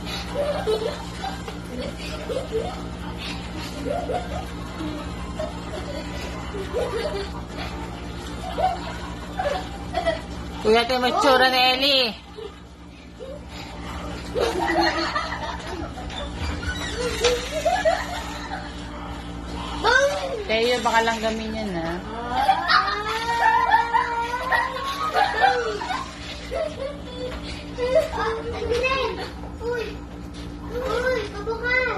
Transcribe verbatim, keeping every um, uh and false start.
Kuya, ito yung matsura ni Ellie. Tayo, baka lang gamin yan, ha? Uy! Uy! Kabuka!